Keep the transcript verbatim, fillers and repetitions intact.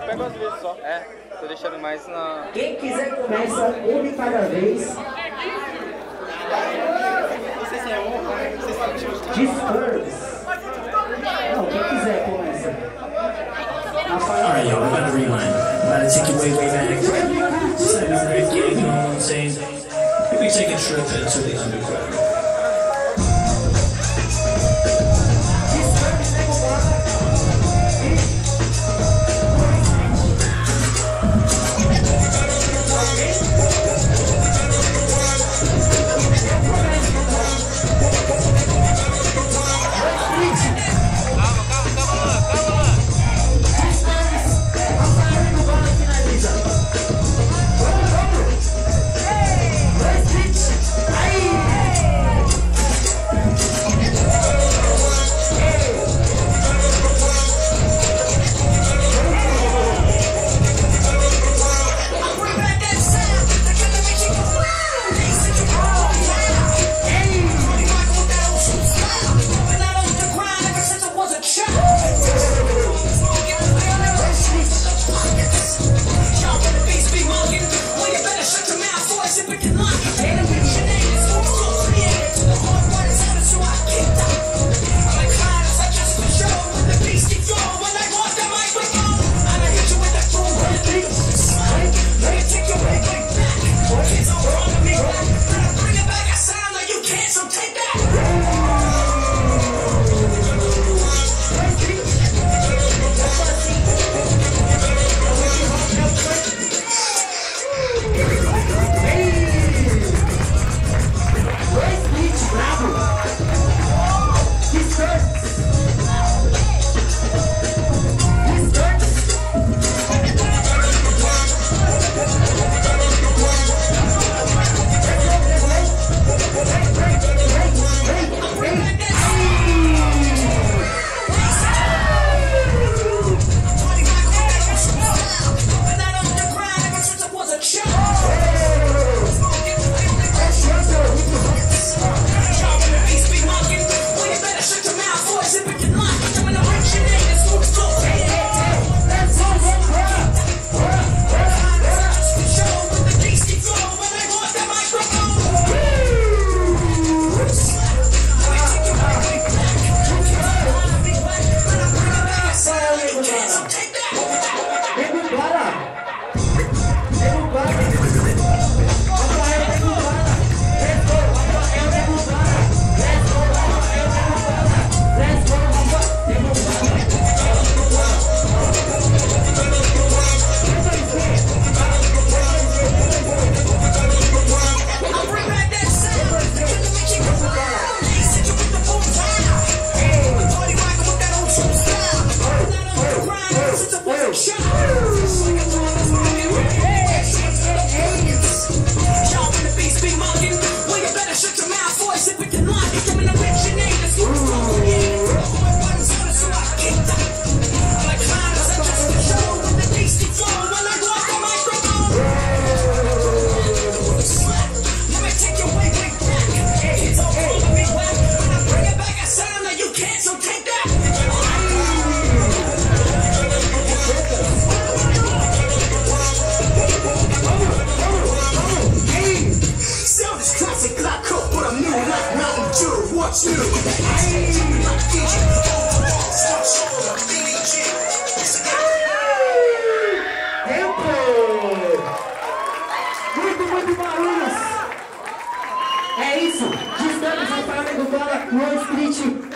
pego às vezes só. É, tô deixando mais na... Quem quiser começa um de cada vez. Não sei se é um, não sei se é um. Disturbs. Não, quem quiser começa. Alright, y'all, we're about to rewind. I'm about to take you way, way back. Seventh grade kid, you know what I'm saying? Maybe take a trip into the underground. Muito, muito barulhos! É isso! Distância para o Nego, Bala, Luan, Street.